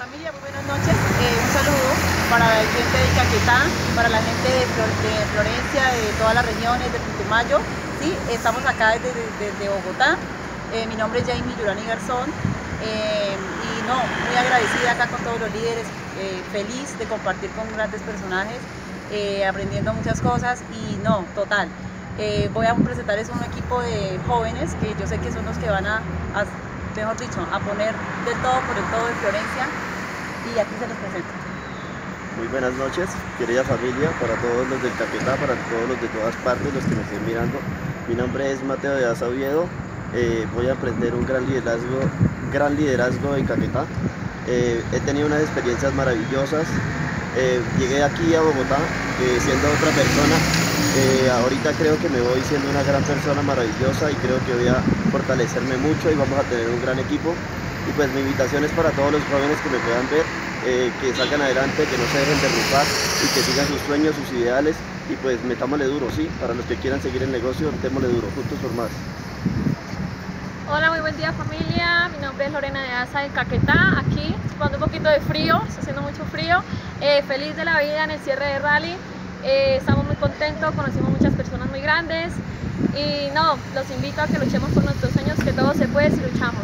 Familia, muy buenas noches. Un saludo para la gente de Caquetá, para la gente de Florencia, de todas las regiones, de Putumayo. ¿Sí? Estamos acá desde Bogotá. Mi nombre es Jamie Yurani Garzón. Y no, muy agradecida acá con todos los líderes, feliz de compartir con grandes personajes, aprendiendo muchas cosas y no, total. Voy a presentarles un equipo de jóvenes que yo sé que son los que van mejor dicho, a poner del todo por el todo de Florencia, y aquí se los presento. Muy buenas noches, querida familia, para todos los del Caquetá, para todos los de todas partes, los que me estén mirando. Mi nombre es Mateo de Asa Oviedo. Voy a aprender un gran liderazgo en Caquetá. He tenido unas experiencias maravillosas. Llegué aquí a Bogotá siendo otra persona. Ahorita creo que me voy siendo una gran persona maravillosa y creo que voy a fortalecerme mucho y vamos a tener un gran equipo. Y pues mi invitación es para todos los jóvenes que me puedan ver, que salgan adelante, que no se dejen derrumbar y que sigan sus sueños, sus ideales, y pues metámosle duro, sí, para los que quieran seguir el negocio, metámosle duro, juntos por más. Hola, muy buen día familia, mi nombre es Lorena de Asa de Caquetá, aquí con un poquito de frío, está haciendo mucho frío, feliz de la vida en el cierre de rally, estamos muy contentos, conocimos muchas personas muy grandes y no, los invito a que luchemos por nuestros sueños, que todo se puede si luchamos.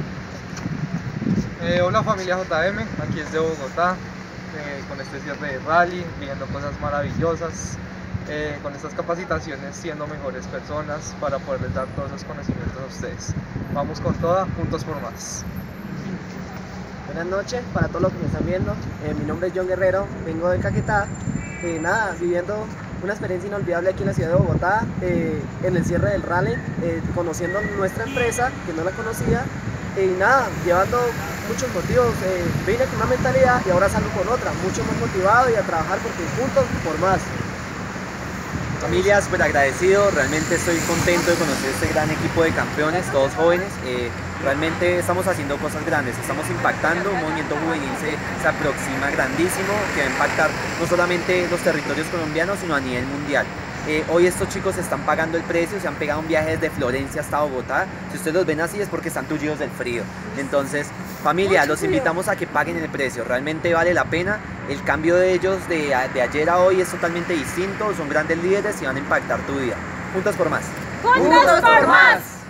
Hola familia JM, aquí es de Bogotá, con este cierre de rally, viviendo cosas maravillosas, con estas capacitaciones siendo mejores personas para poderles dar todos los conocimientos a ustedes. Vamos con toda, juntos por más. Buenas noches para todos los que me están viendo, mi nombre es John Guerrero, vengo de Caquetá, viviendo una experiencia inolvidable aquí en la ciudad de Bogotá, en el cierre del rally, conociendo nuestra empresa que no la conocía, llevando muchos motivos, vine con una mentalidad y ahora salgo con otra, mucho más motivado y a trabajar porque juntos por más. Familia, súper agradecido, realmente estoy contento de conocer este gran equipo de campeones, todos jóvenes. Realmente estamos haciendo cosas grandes, estamos impactando, un movimiento juvenil se aproxima grandísimo, que va a impactar no solamente los territorios colombianos, sino a nivel mundial. Hoy estos chicos están pagando el precio, se han pegado un viaje desde Florencia hasta Bogotá. Si ustedes los ven así es porque están tullidos del frío. Entonces, familia, los invitamos a que paguen el precio, realmente vale la pena. El cambio de ellos de ayer a hoy es totalmente distinto, son grandes líderes y van a impactar tu vida. Juntos por más. ¡Juntos por más!